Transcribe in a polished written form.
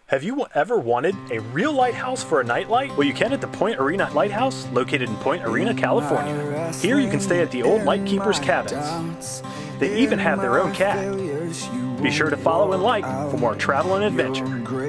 Have you ever wanted a real lighthouse for a nightlight? Well, you can at the Point Arena Lighthouse, located in Point Arena, California. Here you can stay at the old lightkeepers' cabins. They even have their own cat. Be sure to follow and like for more travel and adventure.